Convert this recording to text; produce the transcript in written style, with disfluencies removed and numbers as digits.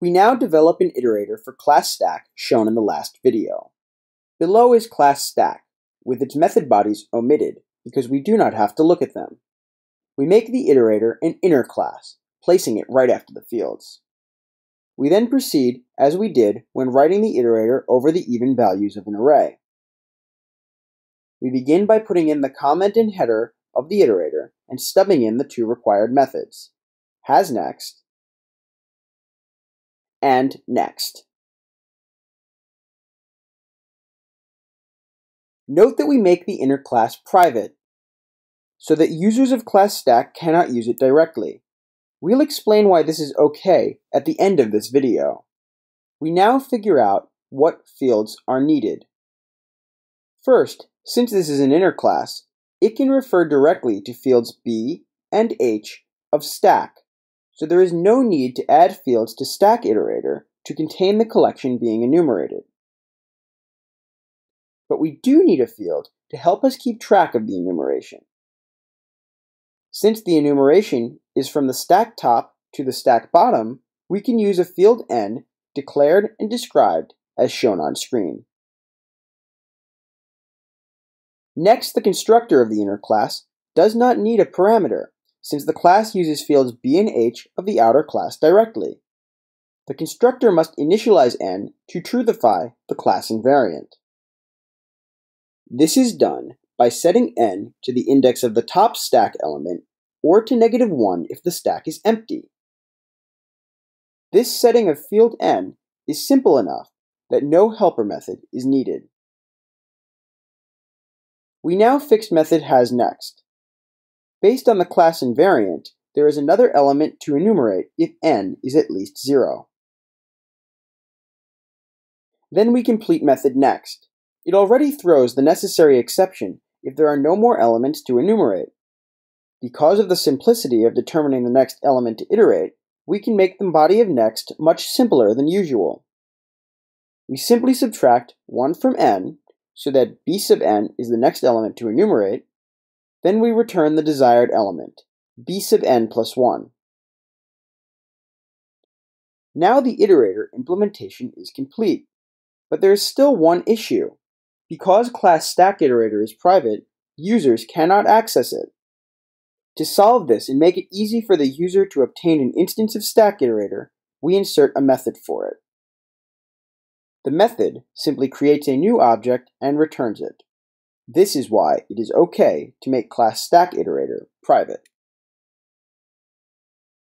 We now develop an iterator for class stack shown in the last video. Below is class stack, with its method bodies omitted because we do not have to look at them. We make the iterator an inner class, placing it right after the fields. We then proceed as we did when writing the iterator over the even values of an array. We begin by putting in the comment and header of the iterator and stubbing in the two required methods, hasNext and next. Note that we make the inner class private, so that users of class stack cannot use it directly. We'll explain why this is okay at the end of this video. We now figure out what fields are needed. First, since this is an inner class, it can refer directly to fields B and H of stack, so there is no need to add fields to stack iterator to contain the collection being enumerated. But we do need a field to help us keep track of the enumeration. Since the enumeration is from the stack top to the stack bottom, we can use a field n declared and described as shown on screen. Next, the constructor of the inner class does not need a parameter, since the class uses fields B and H of the outer class directly. The constructor must initialize n to truthify the class invariant. This is done by setting n to the index of the top stack element or to -1 if the stack is empty. This setting of field n is simple enough that no helper method is needed. We now fix method hasNext. Based on the class invariant, there is another element to enumerate if n is at least 0. Then we complete method next. It already throws the necessary exception if there are no more elements to enumerate. Because of the simplicity of determining the next element to iterate, we can make the body of next much simpler than usual. We simply subtract 1 from n, so that b sub n is the next element to enumerate, then we return the desired element, b sub n plus 1. Now the iterator implementation is complete, but there is still one issue. Because class stack iterator is private, users cannot access it. To solve this and make it easy for the user to obtain an instance of stack iterator, we insert a method for it. The method simply creates a new object and returns it. This is why it is okay to make class stack iterator private.